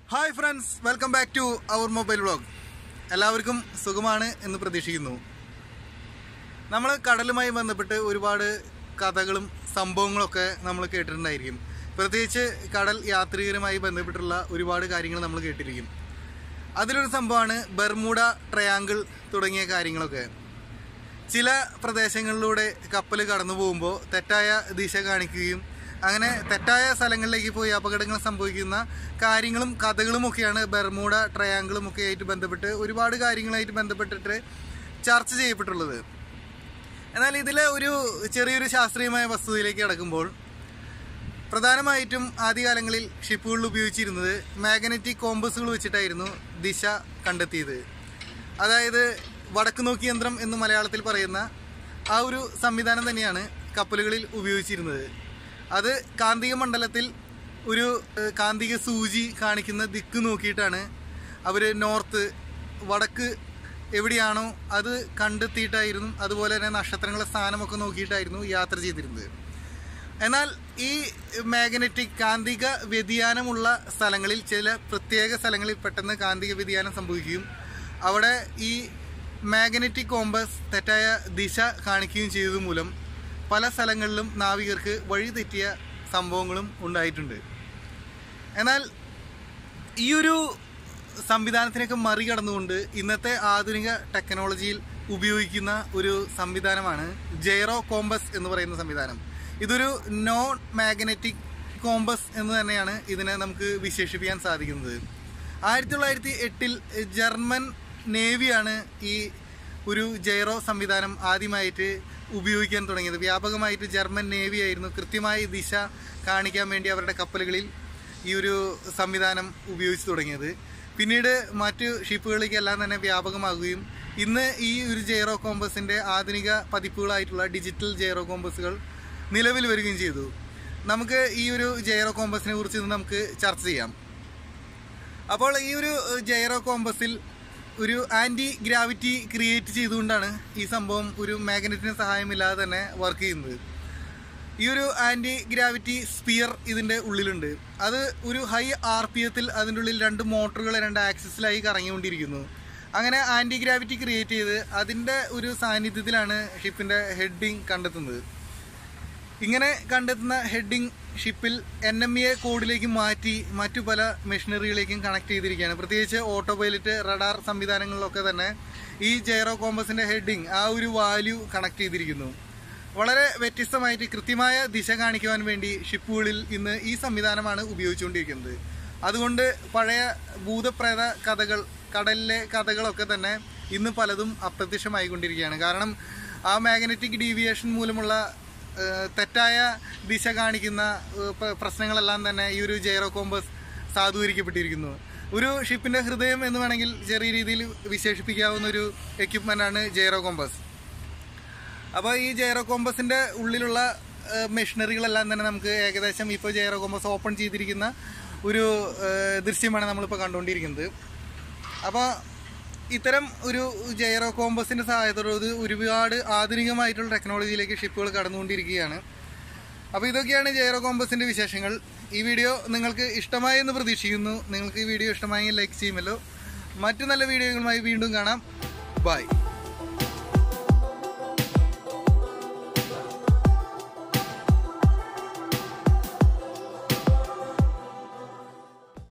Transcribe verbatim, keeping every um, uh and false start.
Hi friends, welcome back to our mobile vlog. എല്ലാവർക്കും സുഖമാണ് എന്ന് പ്രതീക്ഷിക്കുന്നു. നമ്മൾ കടലുമായി ബന്ധപ്പെട്ട് ഒരുപാട് കഥകളും സംഭവങ്ങളൊക്കെ നമ്മൾ കേട്ടിട്ടുണ്ടായിരിക്കും. പ്രത്യേകിച്ച് കടൽ യാത്രികരുമായി ബന്ധപ്പെട്ടുള്ള ഒരുപാട് കാര്യങ്ങൾ നമ്മൾ കേട്ടിരിക്കും. അതിലൊരു സംഭവമാണ് ബെർമുഡ ട്രയാങ്കിൾ തുടങ്ങിയ കാര്യങ്ങളൊക്കെ. ചില പ്രദേശങ്ങളിലൂടെ കപ്പൽ കടന്നു പോകുമ്പോൾ തെറ്റായ ദിശ കാണിക്കുകയും അങ്ങനെ തെറ്റായ സ്ഥലങ്ങളിലേക്ക് പോയി അപകടങ്ങൾ സംഭവിക്കുന്ന കാര്യങ്ങളും കഥകളുമൊക്കെയാണ് ബെർമുഡ ട്രയാങ്കിളുമൊക്കെ ആയിട്ട് ബന്ധപ്പെട്ട് ഒരുപാട് കാര്യങ്ങളായിട്ട് ബന്ധപ്പെട്ടിട്ട് ചർച്ച ചെയ്യപ്പെട്ടുള്ളത്. എന്നാൽ ഇതിലെ ഒരു ചെറിയൊരു ശാസ്ത്രീയമായ വസ്തുതയിലേക്ക് കടക്കുമ്പോൾ പ്രധാനമായിട്ടും ആദ്യകാലങ്ങളിൽ ഷിപ്പുകളിൽ ഉപയോഗിച്ചിരുന്നത് മാഗ്നറ്റിക് കോമ്പസുകൾ വെച്ചിട്ടായിരുന്നു ദിശ കണ്ടെത്തിയത്. അതായത് വടക്ക് നോക്കി യന്ത്രം എന്ന് മലയാളത്തിൽ പറയുന്ന ആ ഒരു സംവിധാനം തന്നെയാണ് കപ്പലുകളിൽ ഉപയോഗിച്ചിരുന്നത്. അത് കാന്തിക മണ്ഡലത്തിൽ ഒരു കാന്തിക സൂചി കാണിക്കുന്ന ദിക്ക് നോക്കിയിട്ടാണ് അവർ നോർത്ത് വടക്ക് എവിടെയാണോ അത് കണ്ടെത്തിയിട്ടായിരുന്നു, അതുപോലെ തന്നെ നക്ഷത്രങ്ങളുടെ സ്ഥാനമൊക്കെ നോക്കിയിട്ടായിരുന്നു യാത്ര ചെയ്തിരുന്നത്. എന്നാൽ ഈ മാഗ്നറ്റിക് കാന്തിക വ്യതിയാനമുള്ള സ്ഥലങ്ങളിൽ ചില പ്രത്യേക സ്ഥലങ്ങളിൽ പെട്ടെന്ന് കാന്തിക വ്യതിയാനം സംഭവിക്കുകയും അവിടെ ഈ മാഗ്നറ്റിക് കോമ്പസ് തെറ്റായ ദിശ കാണിക്കുകയും ചെയ്തത് മൂലം പല സ്ഥലങ്ങളിലും നാവികർക്ക് വഴി തെറ്റിയ സംഭവങ്ങളും ഉണ്ടായിട്ടുണ്ട്. എന്നാൽ ഈ ഒരു സംവിധാനത്തിനൊക്കെ മറികടന്നുകൊണ്ട് ഇന്നത്തെ ആധുനിക ടെക്നോളജിയിൽ ഉപയോഗിക്കുന്ന ഒരു സംവിധാനമാണ് ജൈറോ കോമ്പസ് എന്ന് പറയുന്ന സംവിധാനം. ഇതൊരു നോൺ മാഗ്നറ്റിക് കോമ്പസ് എന്ന് തന്നെയാണ് ഇതിനെ നമുക്ക് വിശേഷിപ്പിക്കാൻ സാധിക്കുന്നത്. ആയിരത്തി തൊള്ളായിരത്തി എട്ടിൽ ജർമ്മൻ നേവിയാണ് ഈ ഒരു ജൈറോ സംവിധാനം ആദ്യമായിട്ട് ഉപയോഗിക്കാൻ തുടങ്ങിയത്. വ്യാപകമായിട്ട് ജർമ്മൻ നേവി ആയിരുന്നു കൃത്യമായി ദിശ കാണിക്കാൻ വേണ്ടി അവരുടെ കപ്പലുകളിൽ ഈ ഒരു സംവിധാനം ഉപയോഗിച്ച് തുടങ്ങിയത്. പിന്നീട് മറ്റു ഷിപ്പുകളിലേക്കെല്ലാം തന്നെ വ്യാപകമാകുകയും ഇന്ന് ഈ ഒരു ജൈറോ കോമ്പസിൻ്റെ ആധുനിക പതിപ്പുകളായിട്ടുള്ള ഡിജിറ്റൽ ജൈറോ കോമ്പസുകൾ നിലവിൽ വരികയും ചെയ്തു. നമുക്ക് ഈ ഒരു ജൈറോ കോമ്പസിനെ കുറിച്ച് ഇന്ന് നമുക്ക് ചർച്ച ചെയ്യാം. അപ്പോൾ ഈ ഒരു ജൈറോ കോമ്പസിൽ ഒരു ആൻറ്റി ഗ്രാവിറ്റി ക്രിയേറ്റ് ചെയ്തുകൊണ്ടാണ് ഈ സംഭവം ഒരു മാഗ്നറ്റിന് സഹായമില്ലാതെ തന്നെ വർക്ക് ചെയ്യുന്നത്. ഈ ഒരു ആൻറ്റി ഗ്രാവിറ്റി സ്പിയർ ഇതിൻ്റെ ഉള്ളിലുണ്ട്. അത് ഒരു ഹൈ ആർ പി എത്തിൽ അതിൻ്റെ ഉള്ളിൽ രണ്ട് മോട്ടറുകൾ രണ്ട് ആക്സിസിലായി കറങ്ങിക്കൊണ്ടിരിക്കുന്നു. അങ്ങനെ ആൻറ്റി ഗ്രാവിറ്റി ക്രിയേറ്റ് ചെയ്ത് അതിൻ്റെ ഒരു സാന്നിധ്യത്തിലാണ് ഷിപ്പിൻ്റെ ഹെഡിങ് കണ്ടെത്തുന്നത്. ഇങ്ങനെ കണ്ടെത്തുന്ന ഹെഡിങ് ഷിപ്പിൽ എൻ എം എ കോഡിലേക്ക് മാറ്റി മറ്റു പല മെഷീനറികളിലേക്കും കണക്ട് ചെയ്തിരിക്കുകയാണ്. പ്രത്യേകിച്ച് ഓട്ടോ പൈലറ്റ് റഡാർ സംവിധാനങ്ങളിലൊക്കെ തന്നെ ഈ ജൈറോ കോമ്പസിൻ്റെ ഹെഡിങ് ആ ഒരു വാല്യൂ കണക്ട് ചെയ്തിരിക്കുന്നു. വളരെ വ്യത്യസ്തമായിട്ട് കൃത്യമായ ദിശ കാണിക്കുവാൻ വേണ്ടി ഷിപ്പുകളിൽ ഇന്ന് ഈ സംവിധാനമാണ് ഉപയോഗിച്ചുകൊണ്ടിരിക്കുന്നത്. അതുകൊണ്ട് പഴയ ഭൂതപ്രേത കഥകൾ, കടലിലെ കഥകളൊക്കെ തന്നെ ഇന്ന് പലതും അപ്രത്യക്ഷമായിക്കൊണ്ടിരിക്കുകയാണ്. കാരണം ആ മാഗ്നറ്റിക് ഡീവിയേഷൻ മൂലമുള്ള തെറ്റായ ദിശ കാണിക്കുന്ന പ്രശ്നങ്ങളെല്ലാം തന്നെ ഈ ഒരു ജൈറോ കോമ്പസ് സാധൂകരിക്കപ്പെട്ടിരിക്കുന്നു. ഒരു ഷിപ്പിൻ്റെ ഹൃദയം എന്ന് വേണമെങ്കിൽ ചെറിയ രീതിയിൽ വിശേഷിപ്പിക്കാവുന്ന ഒരു എക്യുപ്മെൻ്റാണ് ജൈറോ കോമ്പസ്. അപ്പോൾ ഈ ജൈറോ കോമ്പസിൻ്റെ ഉള്ളിലുള്ള മെഷീനറികളെല്ലാം തന്നെ നമുക്ക് ഏകദേശം ഇപ്പോൾ ജൈറോ കോമ്പസ് ഓപ്പൺ ചെയ്തിരിക്കുന്ന ഒരു ദൃശ്യമാണ് നമ്മളിപ്പോൾ കണ്ടുകൊണ്ടിരിക്കുന്നത്. അപ്പോൾ ഇത്തരം ഒരു ജൈറോ കോമ്പസിൻ്റെ സഹായത്തോടെ ഒരുപാട് ആധുനികമായിട്ടുള്ള ടെക്നോളജിയിലേക്ക് ഷിപ്പുകൾ കടന്നുകൊണ്ടിരിക്കുകയാണ്. അപ്പോൾ ഇതൊക്കെയാണ് ജൈറോ കോമ്പസിൻ്റെ വിശേഷങ്ങൾ. ഈ വീഡിയോ നിങ്ങൾക്ക് ഇഷ്ടമായി എന്ന് പ്രതീക്ഷിക്കുന്നു. നിങ്ങൾക്ക് ഈ വീഡിയോ ഇഷ്ടമായെങ്കിൽ ലൈക്ക് ചെയ്യുമല്ലോ. മറ്റു നല്ല വീഡിയോകളുമായി വീണ്ടും കാണാം. ബൈ.